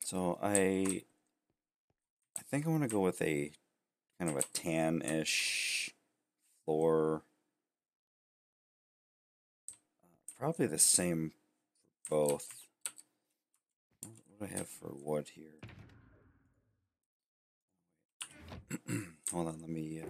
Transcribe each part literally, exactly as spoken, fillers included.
So I I think I want to go with a kind of a tan-ish floor. Uh, probably the same for both. What do I have for wood here? Hold on, let me. Uh,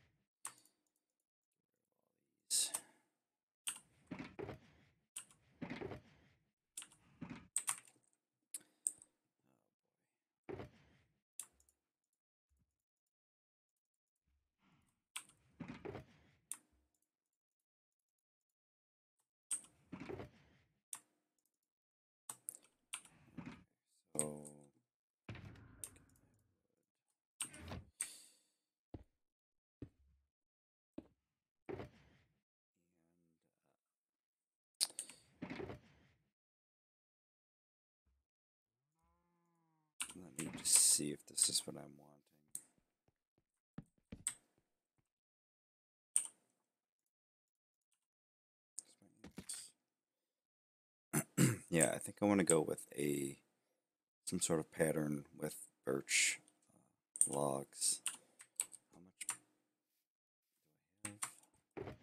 so let me just see if this is what I'm wanting. Yeah, I think I want to go with a some sort of pattern with birch uh, logs. How much do I have?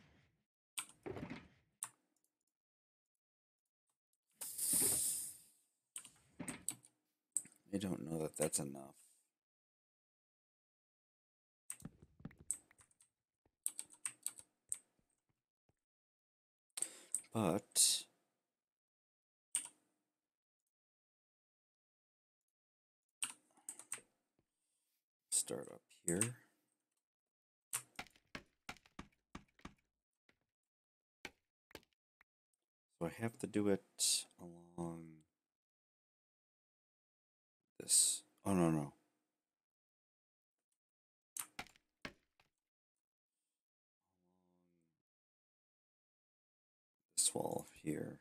I don't know that that's enough. But start up here. So I have to do it along this. Oh, no, no. This wall here.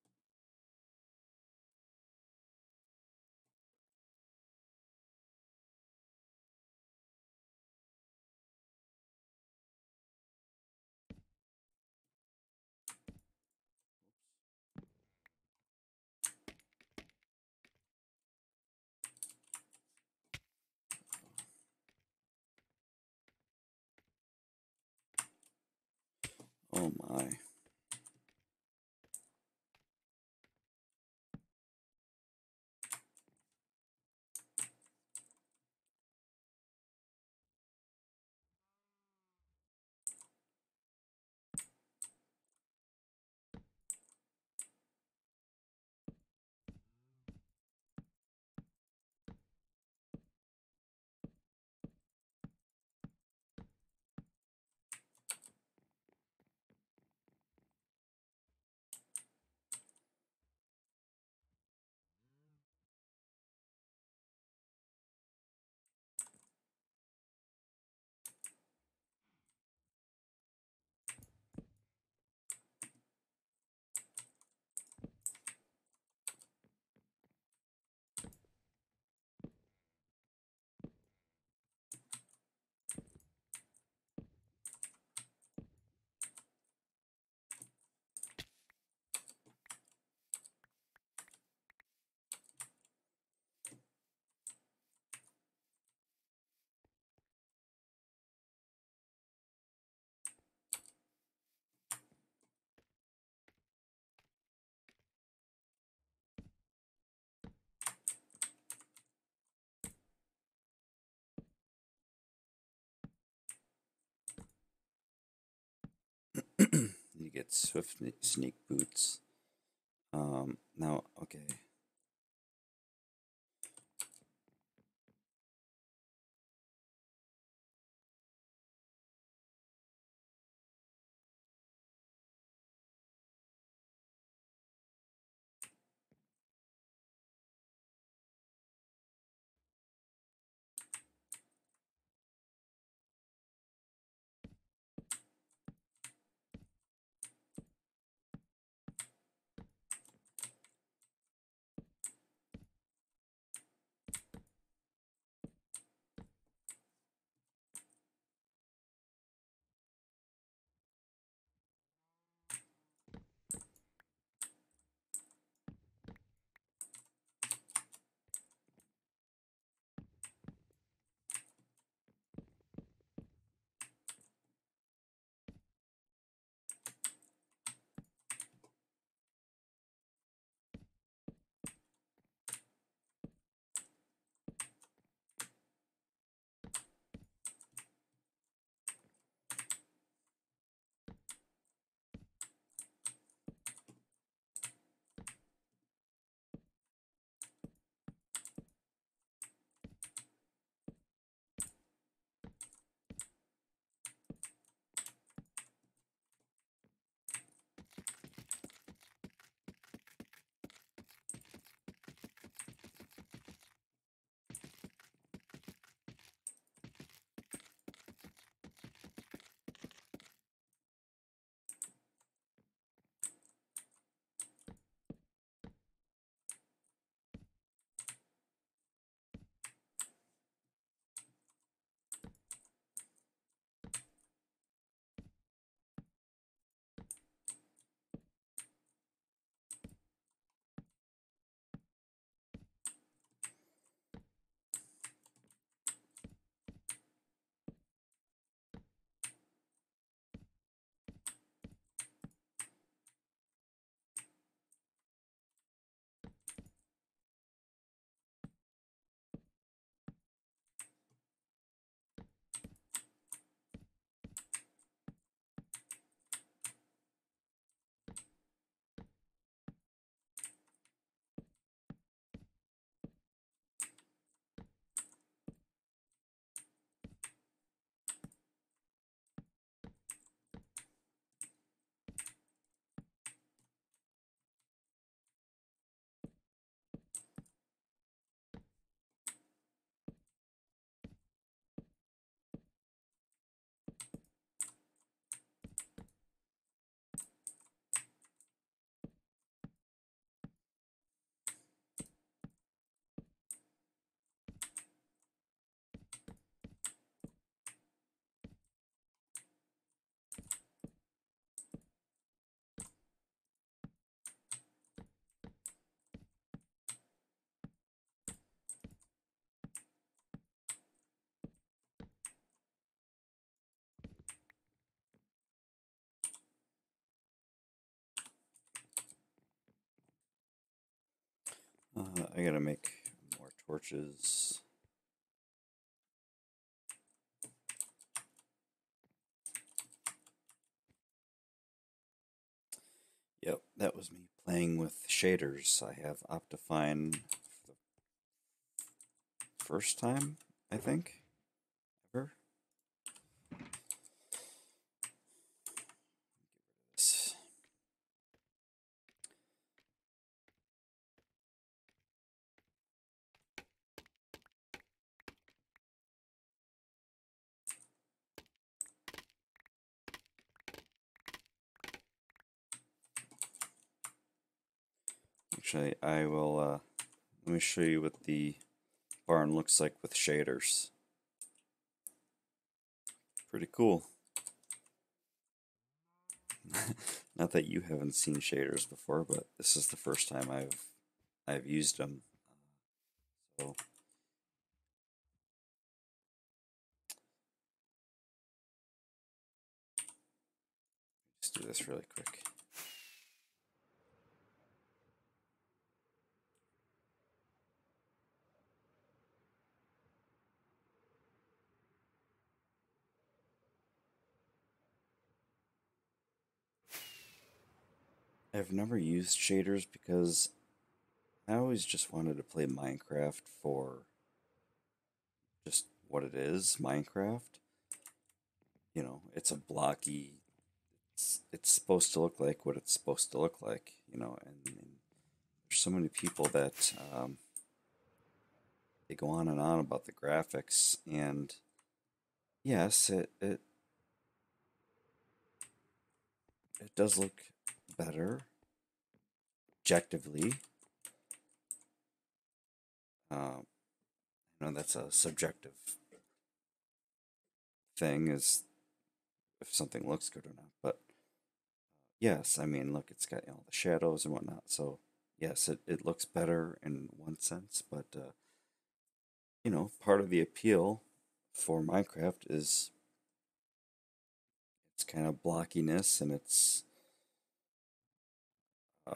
Oh my. You get swift sneak boots. Um, now, okay. I gotta make more torches. Yep, that was me playing with shaders. I have optifine for the first time, I think, ever. This. Actually, I will, uh, let me show you what the barn looks like with shaders. Pretty cool. Not that you haven't seen shaders before, but this is the first time I've I've used them. So just do this really quick. I've never used shaders because I always just wanted to play Minecraft for just what it is, Minecraft. You know, it's a blocky, it's, it's supposed to look like what it's supposed to look like, you know, and, and there's so many people that um, they go on and on about the graphics, and yes, it, it, it does look better, objectively. Uh, you know, that's a subjective thing, is if something looks good or not, but yes, I mean, look, it's got, you know, the shadows and whatnot, so yes, it, it looks better in one sense, but, uh, you know, part of the appeal for Minecraft is its kind of blockiness, and it's, uh,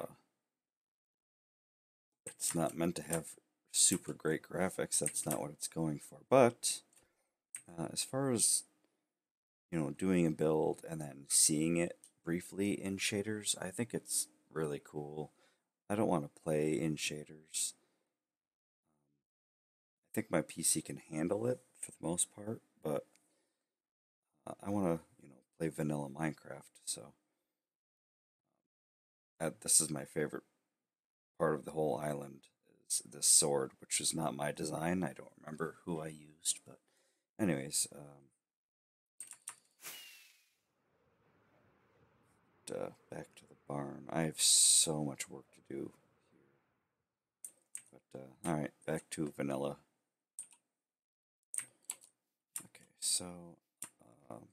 it's not meant to have super great graphics, that's not what it's going for, but, uh, as far as, you know, doing a build and then seeing it briefly in shaders, I think it's really cool. I don't want to play in shaders. I think my P C can handle it for the most part, but uh, I want to, you know, play vanilla Minecraft. So uh, this is my favorite part of the whole island, is this sword, which is not my design. I don't remember who I used, but anyways, um, uh, back to the barn. I have so much work to do here, but uh, all right, back to vanilla. Okay, so. Um,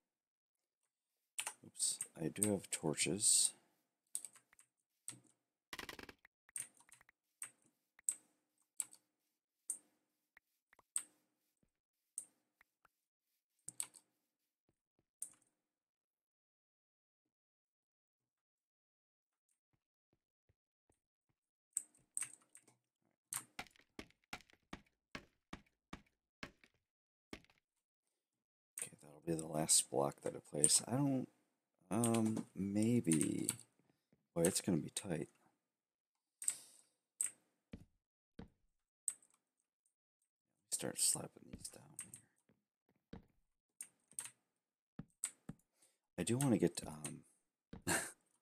Oops, I do have torches. Okay, that'll be the last block that I place. I don't, um, maybe, boy, it's gonna be tight. Start slapping these down here. I do want to get, um,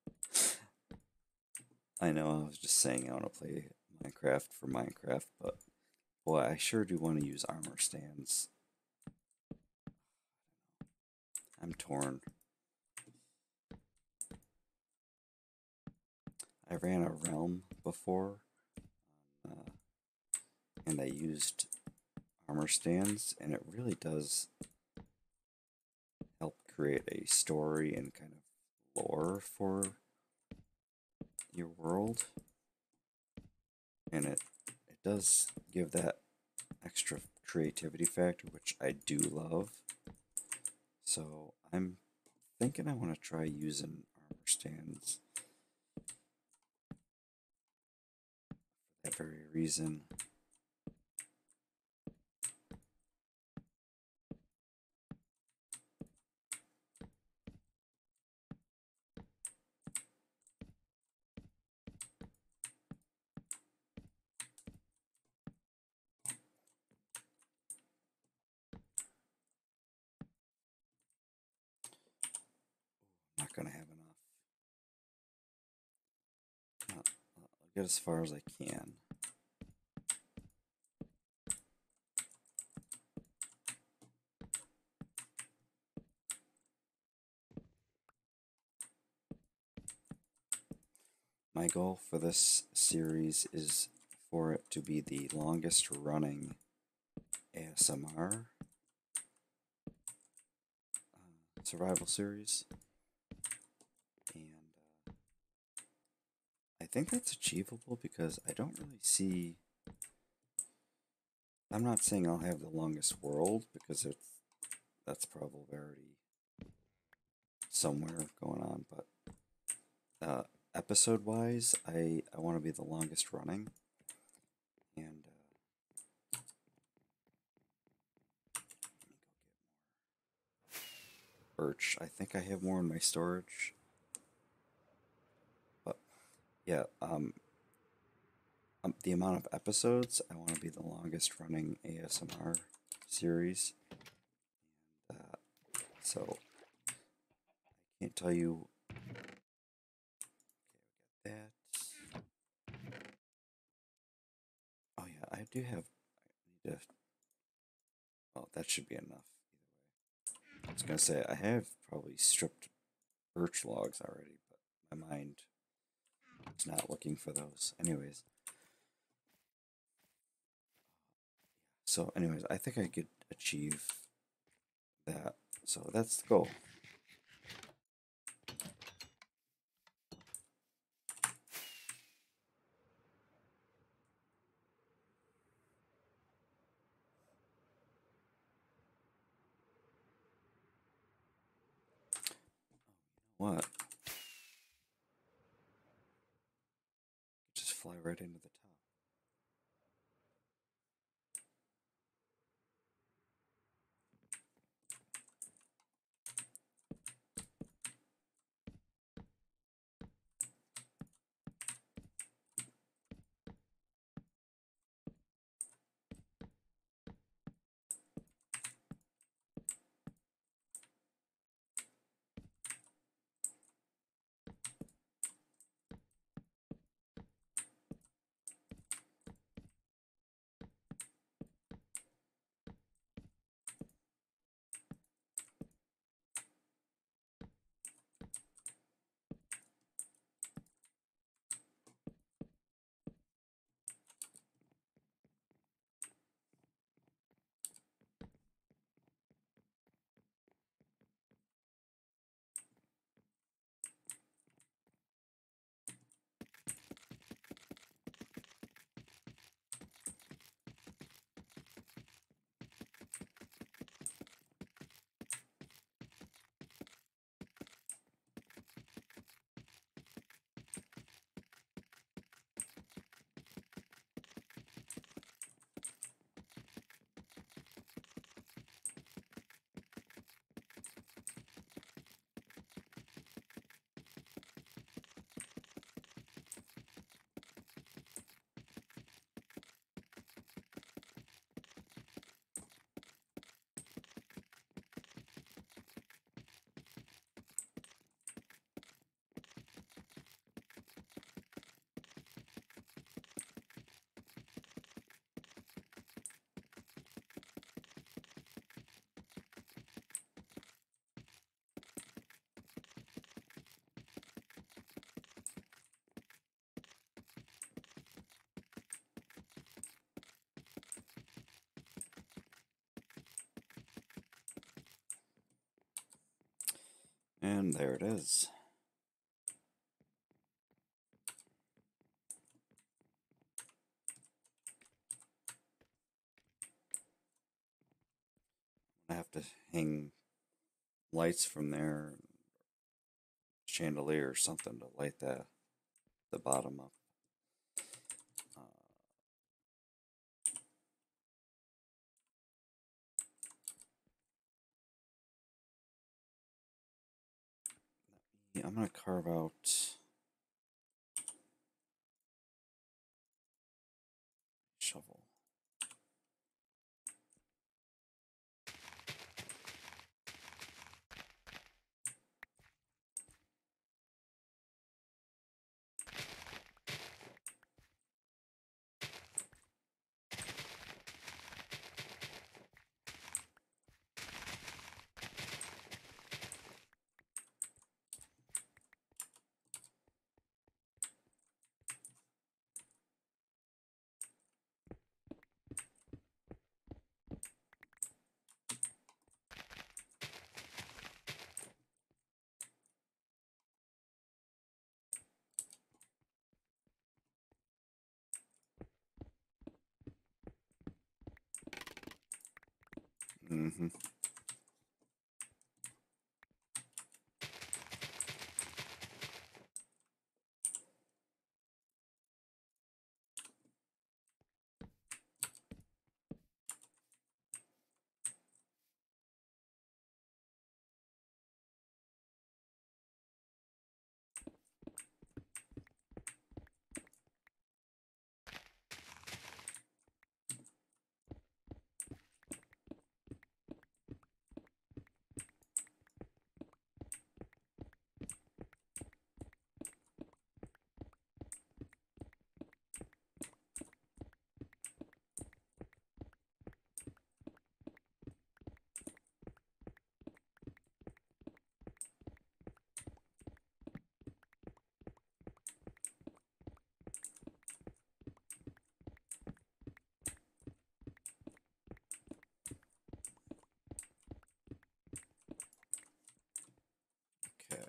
I know I was just saying I want to play Minecraft for Minecraft, but boy, I sure do want to use armor stands. I'm torn. I ran a realm before, uh, and I used armor stands, and it really does help create a story and kind of lore for your world, and it it does give that extra creativity factor, which I do love. So I'm thinking I want to try using armor stands for that very reason. I'm not going to have enough. I'll, I'll get as far as I can. My goal for this series is for it to be the longest running A S M R uh, survival series. And uh, I think that's achievable because I don't really see... I'm not saying I'll have the longest world because it's that's probably already somewhere going on, but uh, episode wise, I, I want to be the longest running. And uh, let me go get more birch. I think I have more in my storage. But yeah, um, um the amount of episodes, I want to be the longest running A S M R series. And, uh, so I can't tell you. Okay, we got that. Oh yeah, I do have. I need to. Oh, that should be enough. Either way, I was gonna say I have probably stripped birch logs already, but my mind is not looking for those. Anyways, so anyways, I think I could achieve that. So that's the goal. What? Just fly right into the top. And there it is. I have to hang lights from there, chandelier or something to light the the bottom up. Uh, I'm going to carve out shovel. Mm-hmm. Okay.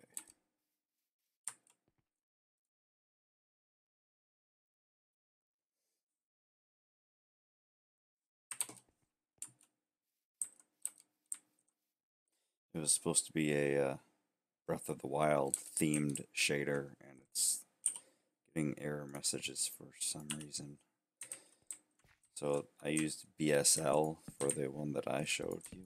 It was supposed to be a uh, Breath of the Wild themed shader, and it's getting error messages for some reason. So I used B S L for the one that I showed you.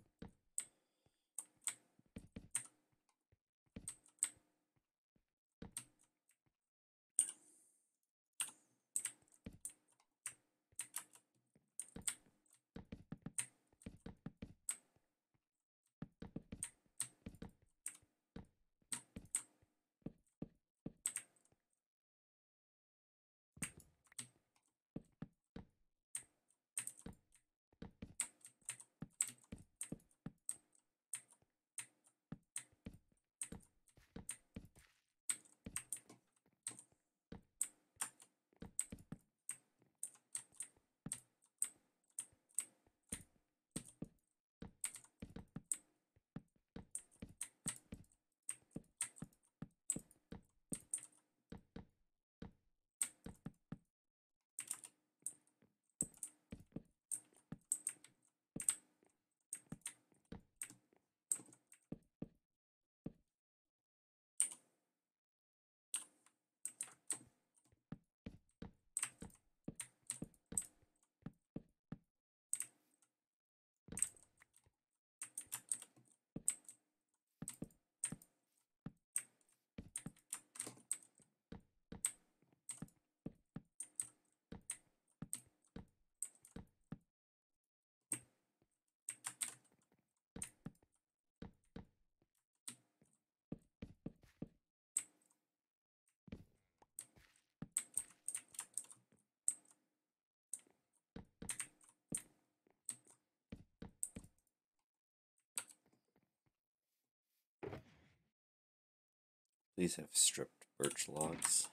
These have stripped birch logs.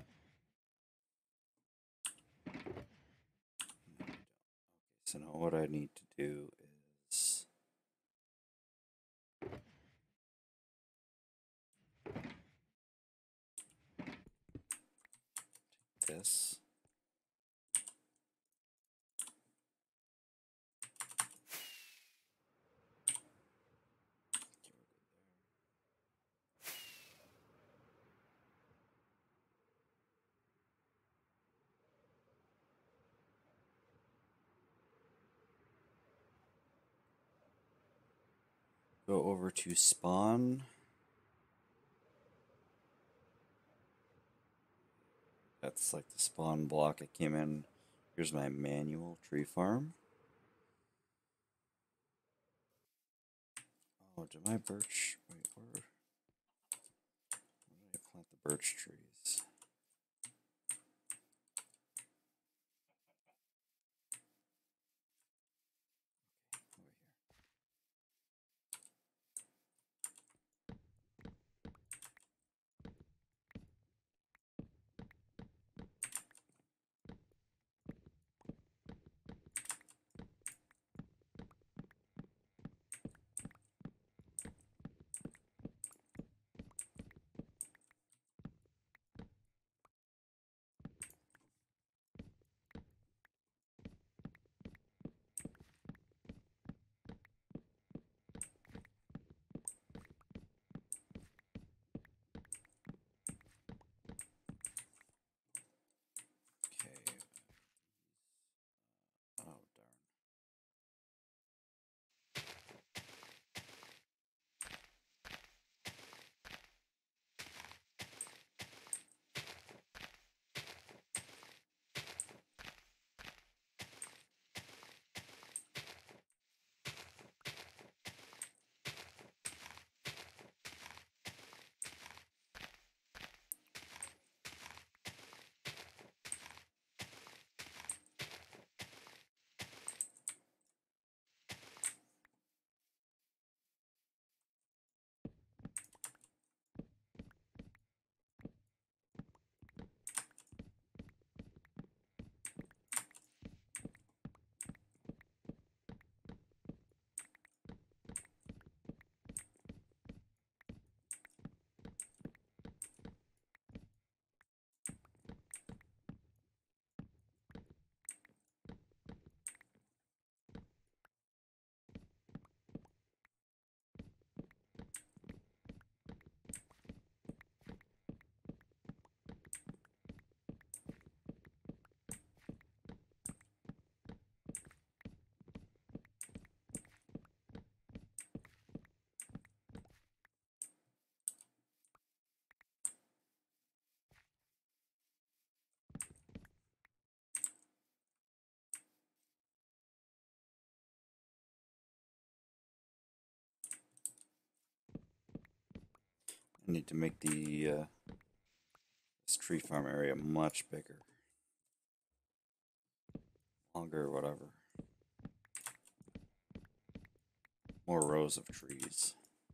Okay, so now what I need to do is this. Go over to spawn. That's like the spawn block I came in. Here's my manual tree farm. Oh, did my birch... Wait, where... Where did I plant the birch trees? Over here. Okay. Oh, darn. I need to make the uh, this tree farm area much bigger, longer, whatever. More rows of trees.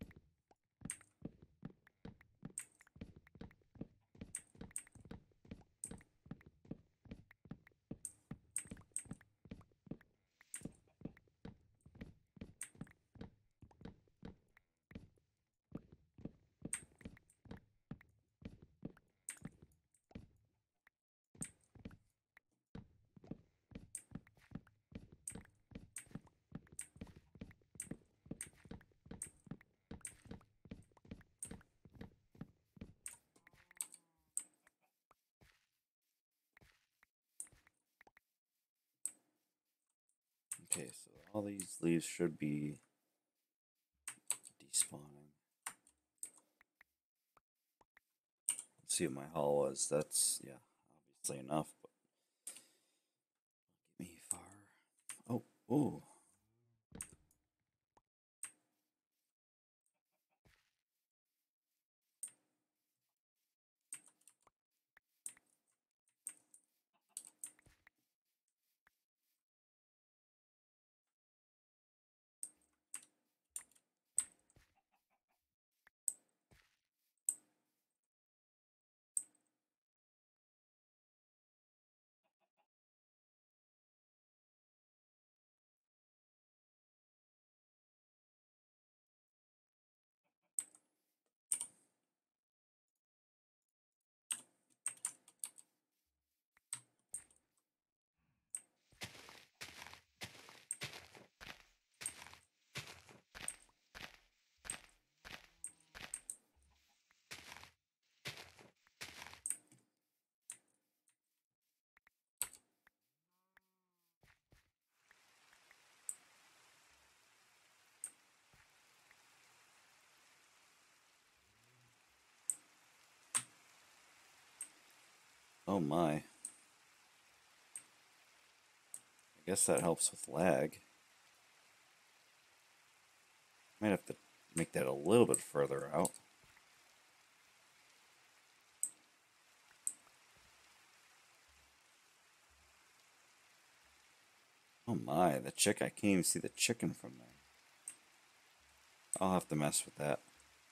Okay, so all these leaves should be despawning. Let's see what my haul was. That's, yeah, obviously enough, but get me far. Oh, ooh. Oh my. I guess that helps with lag. Might have to make that a little bit further out. Oh my, the chick, I can't even see the chicken from there. I'll have to mess with that.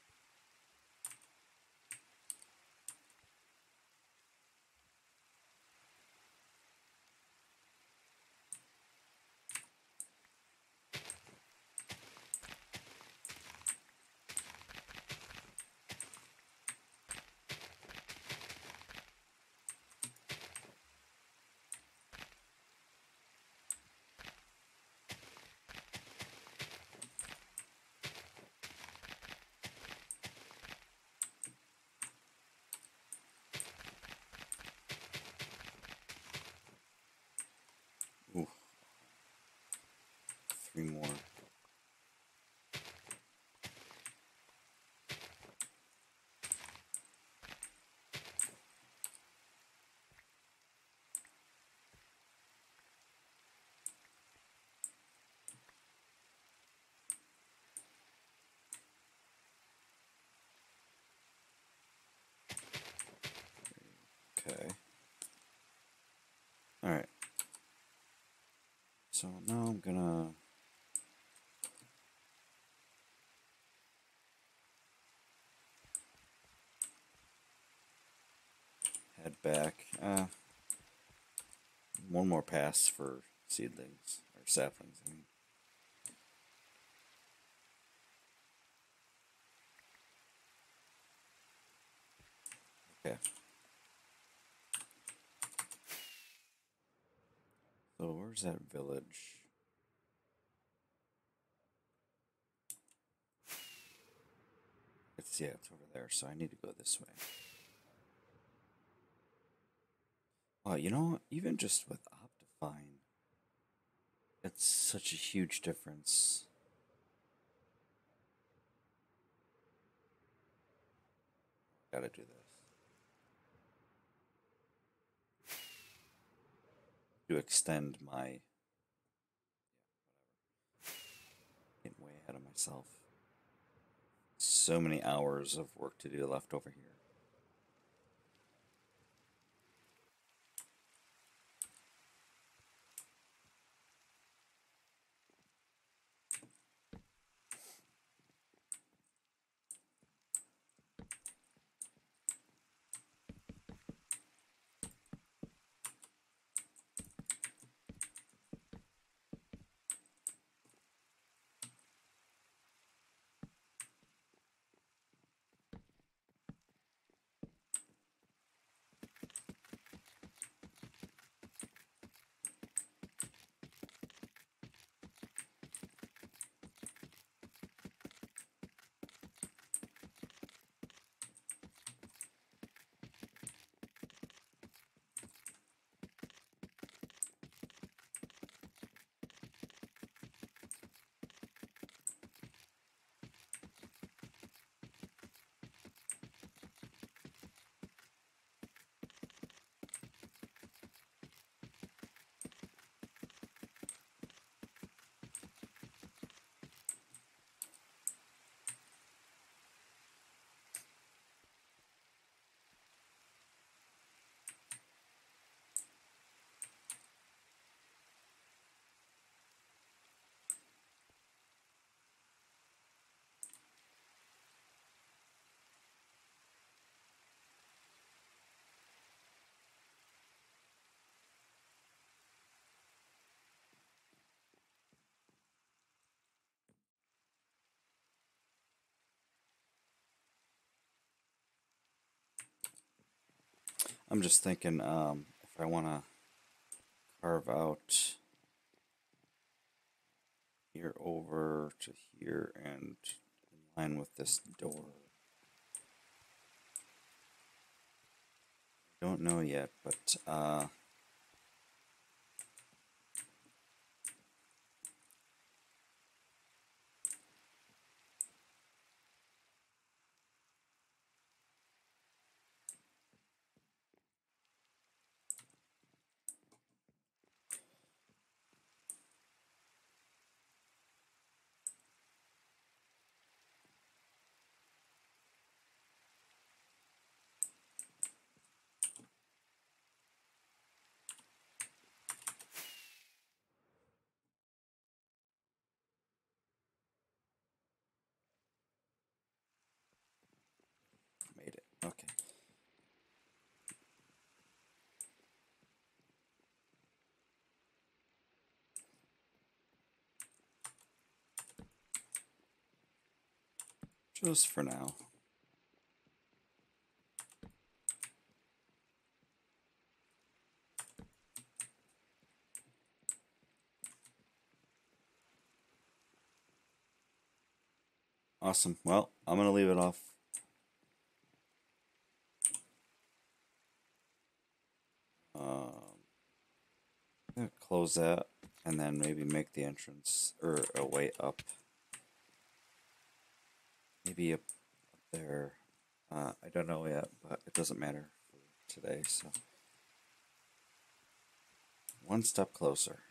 Ooh, three more. Okay. Alright. So now I'm gonna head back. Uh, one more pass for seedlings, or saplings, I mean. Okay. So where's that village? It's, yeah, it's over there, so I need to go this way. Oh, you know, even just with optifine, it's such a huge difference. Gotta do this. To extend my... Getting way ahead of myself. So many hours of work to do left over here. I'm just thinking, um, if I want to carve out here over to here and in line with this door. I don't know yet, but uh, just for now. Awesome. Well, I'm going to leave it off. Um, I'm going to close that and then maybe make the entrance or a way up. Maybe up, up there. Uh, I don't know yet, but it doesn't matter for today. So one step closer.